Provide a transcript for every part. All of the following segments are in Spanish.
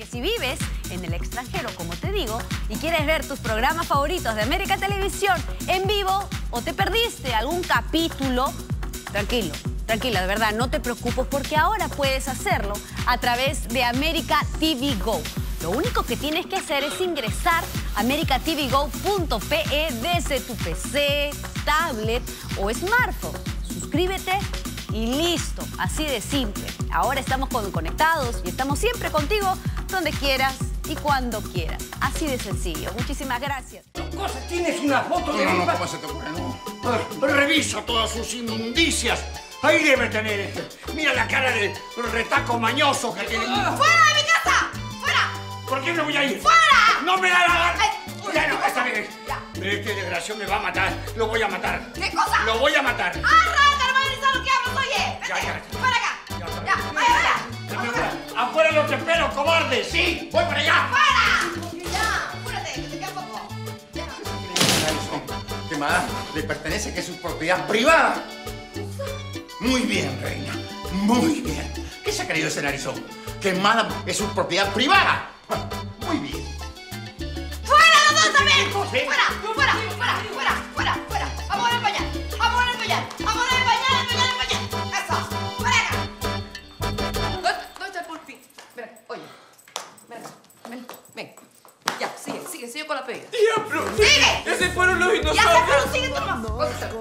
que si vives en el extranjero, como te digo, y quieres ver tus programas favoritos de América Televisión en vivo o te perdiste algún capítulo, tranquilo, tranquila, de verdad, no te preocupes porque ahora puedes hacerlo a través de América TV Go. Lo único que tienes que hacer es ingresar a americatvgo.pe desde tu PC, tablet o smartphone. Suscríbete y listo, así de simple. Ahora estamos conectados y estamos siempre contigo donde quieras y cuando quieras. Así de sencillo. Muchísimas gracias. ¿Tienes una foto de mi No, ¿cómo se te ocurre? No. Revisa todas sus inmundicias. Ahí debe tener Mira la cara de retaco mañoso que tiene. ¡Fuera de mi casa! ¡Fuera! ¿Por qué me voy a ir? ¡Fuera! ¡No me da la gana! Ya no, está bien. Pero este desgraciado me va a matar. Lo voy a matar. ¿Qué cosa? Lo voy a matar. ¡Arranca, hermano! ¿Ni sabes lo que hablas, oye? Vete. Ya. ¡Fuera acá! Ya, vaya, vaya. ¡Afuera los espero, cobarde! ¡Sí! ¡Voy para allá! ¡Fuera! Ya, apúrate, que te queda poco. Ya. ¿Qué más? Le pertenece que es su propiedad privada. Muy bien, reina. Muy bien. ¿Qué se ha creído ese narizón? Que Madame es su propiedad privada. Muy bien. ¡Fuera los dos también! ¿Sí? ¡Fuera! ¡Fuera! ¡Fuera! ¡Fuera! ¡Fuera! ¡Fuera! ¡Vamos a poner el pañal! ¡Vamos a poner el pañal! ¡Vamos a poner el pañal! ¡El pañal! ¡Eso! ¡Fuera acá! ¿Dónde está el pulpín? Ven, oye. Ven acá. Ven. Ya, sigue con la pedida. ¡Diablo! ¡Sigue! ¡Ese fueron los ¡Ya se dinosaurios! fueron! ¡Sigue tu hermano!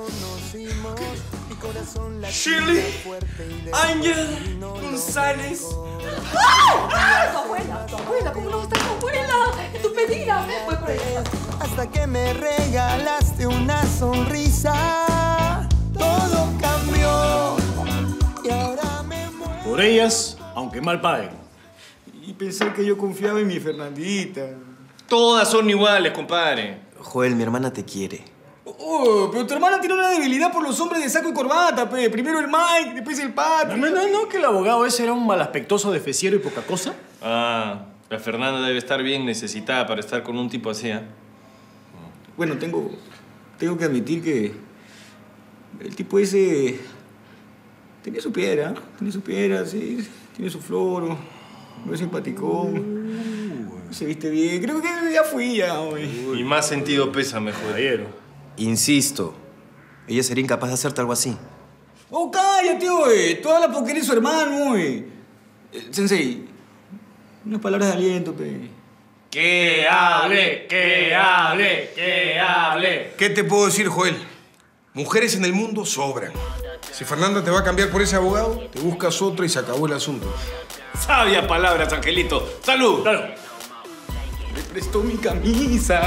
Shirley, Ángel, González. ¡Ah! Tu abuela, ¿cómo no va a estar tu abuela? ¡Es tu pedida! Voy por allá. Hasta que me regalaste una sonrisa, todo cambió y ahora me muero. Por ellas, aunque mal paguen. Y pensar que yo confiaba en mi Fernandita. Todas son iguales, compadre. Joel, mi hermana te quiere. Oh, pero tu hermana tiene una debilidad por los hombres de saco y corbata, pe. Primero el Mike, después el Patrick. No, que el abogado ese era un malaspectoso de feciero y poca cosa. Ah, la Fernanda debe estar bien necesitada para estar con un tipo así, ¿eh? Bueno, tengo que admitir que el tipo ese tenía su piedra, sí, tiene su floro, muy simpaticón, se viste bien. Creo que ya fui ya, hoy. Y más sentido pésame, jodero. Insisto, ella sería incapaz de hacerte algo así. Oh, cállate, oye. Tú hablas porque eres su hermano, oye. Sensei, unas palabras de aliento, pe. ¡Que hable! ¡Que hable! ¡Que hable! ¿Qué te puedo decir, Joel? Mujeres en el mundo sobran. Si Fernanda te va a cambiar por ese abogado, te buscas otro y se acabó el asunto. Sabia palabras, Angelito. ¡Salud! Claro. Me prestó mi camisa.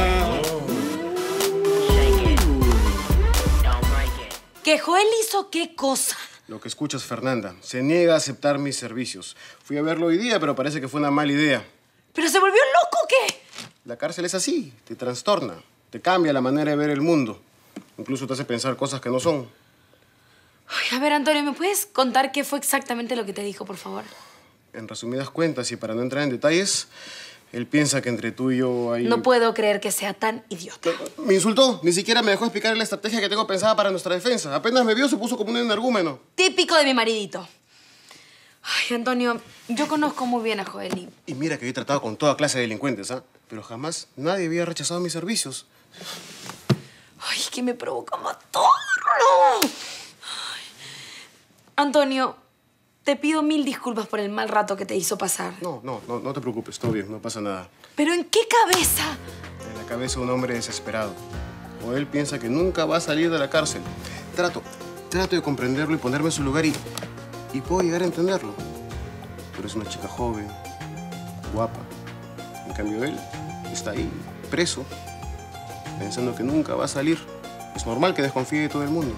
¿Que Joel hizo qué cosa? Lo que escuchas, Fernanda. Se niega a aceptar mis servicios. Fui a verlo hoy día, pero parece que fue una mala idea. ¿Pero se volvió loco o qué? La cárcel es así. Te trastorna. Te cambia la manera de ver el mundo. Incluso te hace pensar cosas que no son. Ay, a ver, Antonio, ¿me puedes contar qué fue exactamente lo que te dijo, por favor? En resumidas cuentas, y para no entrar en detalles, él piensa que entre tú y yo hay... No puedo creer que sea tan idiota. Me insultó. Ni siquiera me dejó explicar la estrategia que tengo pensada para nuestra defensa. Apenas me vio, se puso como un energúmeno. Típico de mi maridito. Ay, Antonio, yo conozco muy bien a Joel Y mira que he tratado con toda clase de delincuentes, ¿ah? Pero jamás nadie había rechazado mis servicios. Ay, que me provoca matarlo. Ay. Antonio, te pido 1000 disculpas por el mal rato que te hizo pasar. No te preocupes, todo bien, no pasa nada. ¿Pero en qué cabeza? En la cabeza de un hombre desesperado. O él piensa que nunca va a salir de la cárcel. Trato de comprenderlo y ponerme en su lugar y puedo llegar a entenderlo. Pero es una chica joven, guapa. En cambio, él está ahí, preso, pensando que nunca va a salir. Es normal que desconfíe de todo el mundo.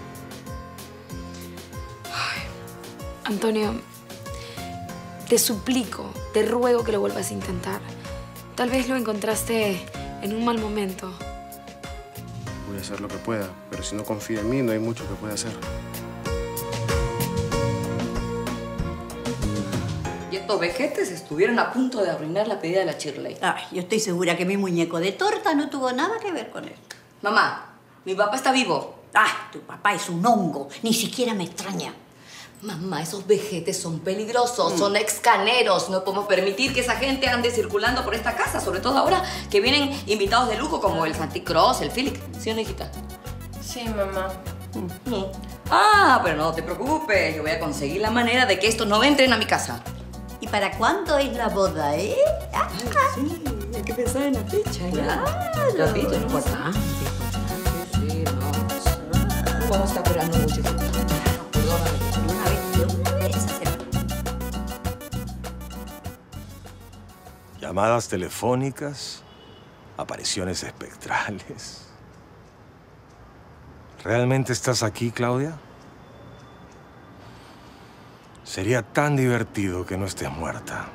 Antonio, te suplico, te ruego que lo vuelvas a intentar. Tal vez lo encontraste en un mal momento. Voy a hacer lo que pueda, pero si no confía en mí, no hay mucho que pueda hacer. Y estos vejetes estuvieron a punto de arruinar la pedida de la Shirley. Ay, yo estoy segura que mi muñeco de torta no tuvo nada que ver con esto. Mamá, mi papá está vivo. Ah, tu papá es un hongo. Ni siquiera me extraña. Mamá, esos vejetes son peligrosos, son excaneros. No podemos permitir que esa gente ande circulando por esta casa, sobre todo ahora que vienen invitados de lujo como el Santi Cross, el Philip. ¿Sí o no, hijita? Sí, mamá. Ah, pero no te preocupes. Yo voy a conseguir la manera de que estos no entren a mi casa. ¿Y para cuándo es la boda, eh? Sí, hay que pensar en la fecha. Claro. La fecha es importante. Sí, no. No vamos a estar esperando mucho. Llamadas telefónicas, apariciones espectrales. ¿Realmente estás aquí, Claudia? Sería tan divertido que no estés muerta.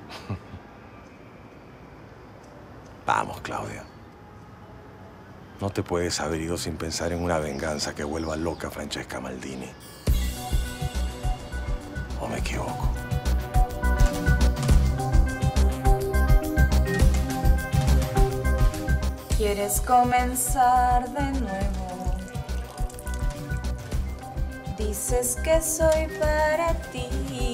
Vamos, Claudia. No te puedes haber ido sin pensar en una venganza que vuelva loca a Francesca Maldini. ¿O me equivoco? ¿Quieres comenzar de nuevo? Dices que soy para ti.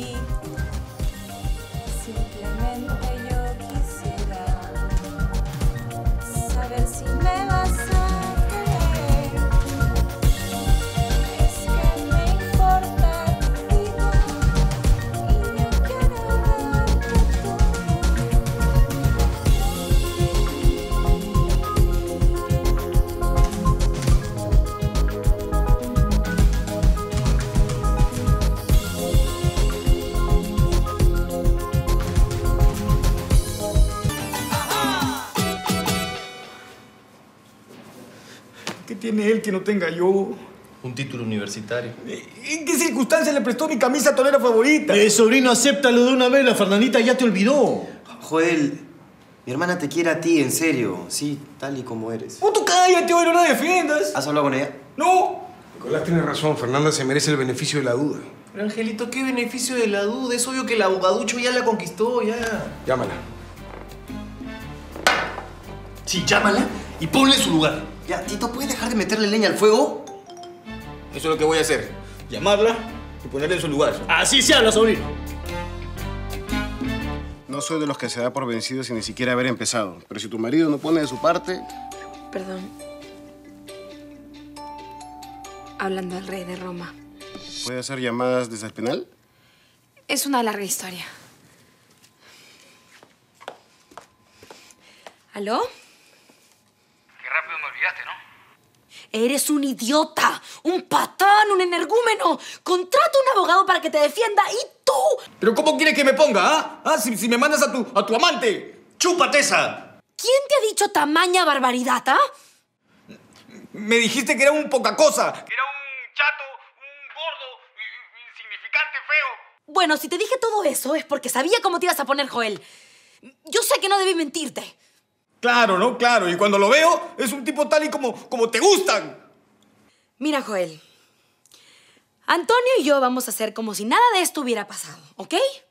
Simplemente yo quisiera saber si me vas a querer. Es que me importa tu vida y yo quiero darte ¿Qué tiene él que no tenga yo? Un título universitario. ¿En qué circunstancias le prestó mi camisa tonera favorita? Sobrino, acéptalo de una vez. La Fernandita ya te olvidó. Joel, mi hermana te quiere a ti, en serio. Sí, tal y como eres. ¡Oh, tú cállate, hoy no la defiendas! ¿Has hablado con ella? ¡No! Nicolás tiene razón. Fernanda se merece el beneficio de la duda. Pero, Angelito, ¿qué beneficio de la duda? Es obvio que el abogaducho ya la conquistó, ya. Llámala. Sí, llámala y ponle en su lugar. Ya, Tito, ¿puedes dejar de meterle leña al fuego? Eso es lo que voy a hacer. Llamarla y ponerla en su lugar. Así se habla, sobrino. No soy de los que se da por vencido sin ni siquiera haber empezado. Pero si tu marido no pone de su parte... Perdón. Hablando al rey de Roma. ¿Puede hacer llamadas desde el penal? Es una larga historia. ¿Aló? Qué rápido me olvidaste, ¿no? Eres un idiota, un patán, un energúmeno. Contrata un abogado para que te defienda y tú... ¿Pero cómo quieres que me ponga, ah? Si me mandas a tu amante. ¡Chúpate esa! ¿Quién te ha dicho tamaña barbaridad, ah? Me dijiste que era un poca cosa. Que era un chato, un gordo, insignificante, feo. Bueno, si te dije todo eso es porque sabía cómo te ibas a poner, Joel. Yo sé que no debí mentirte. Claro, ¿no? Claro. Y cuando lo veo, es un tipo tal y como te gustan. Mira, Joel. Antonio y yo vamos a hacer como si nada de esto hubiera pasado, ¿ok?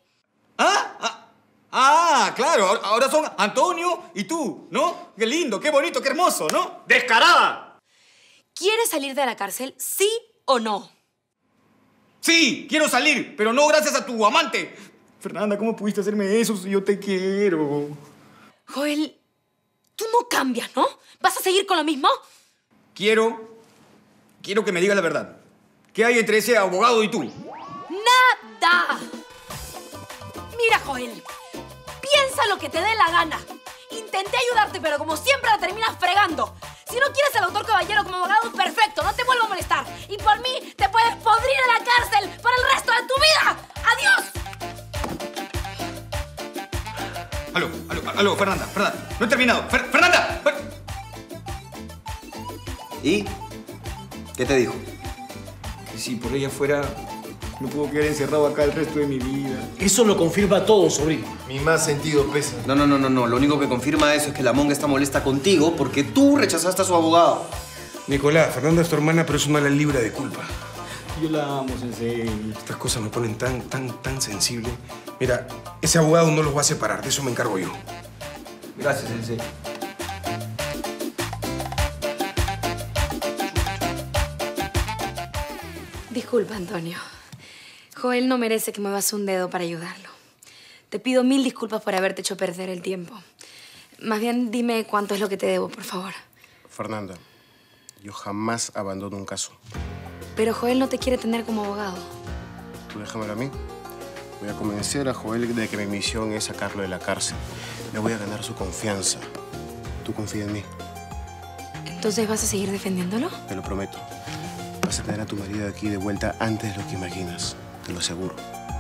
Claro. Ahora son Antonio y tú, ¿no? Qué lindo, qué bonito, qué hermoso, ¿no? ¡Descarada! ¿Quieres salir de la cárcel, sí o no? Sí, quiero salir, pero no gracias a tu amante. Fernanda, ¿cómo pudiste hacerme eso si yo te quiero? Joel, tú no cambias, ¿no? ¿Vas a seguir con lo mismo? Quiero que me digas la verdad. ¿Qué hay entre ese abogado y tú? ¡Nada! Mira, Joel, piensa lo que te dé la gana. Intenté ayudarte, pero como siempre la terminas fregando. Si no quieres al doctor Caballero como abogado, perfecto, no te vuelvo a molestar. Y por mí te puedes podrir en la cárcel para el resto de tu vida. ¡Adiós! Aló, Fernanda, no he terminado. ¡Fernanda! ¿Y? ¿Qué te dijo? Que si por ella fuera, me puedo quedar encerrado acá el resto de mi vida. Eso lo confirma todo, sobrino. Mi más sentido pesa. No. Lo único que confirma eso es que la monga está molesta contigo porque tú rechazaste a su abogado. Nicolás, Fernanda es tu hermana, pero es una la libra de culpa. Yo la amo, sensei. Estas cosas me ponen tan sensible. Mira, ese abogado no los va a separar, de eso me encargo yo. Gracias, sensei. Disculpa, Antonio. Joel no merece que muevas un dedo para ayudarlo. Te pido 1000 disculpas por haberte hecho perder el tiempo. Más bien, dime cuánto es lo que te debo, por favor. Fernanda, yo jamás abandono un caso. Pero Joel no te quiere tener como abogado. Tú déjamelo a mí. Voy a convencer a Joel de que mi misión es sacarlo de la cárcel. Le voy a ganar su confianza. Tú confía en mí. ¿Entonces vas a seguir defendiéndolo? Te lo prometo. Vas a tener a tu marido aquí de vuelta antes de lo que imaginas. Te lo aseguro.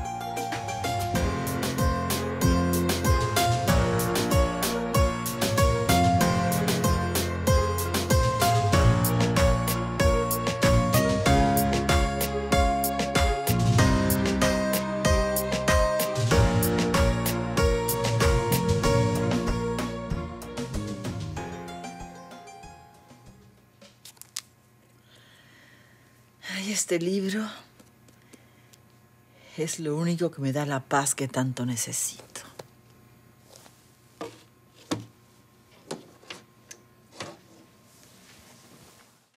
Ay, este libro es lo único que me da la paz que tanto necesito.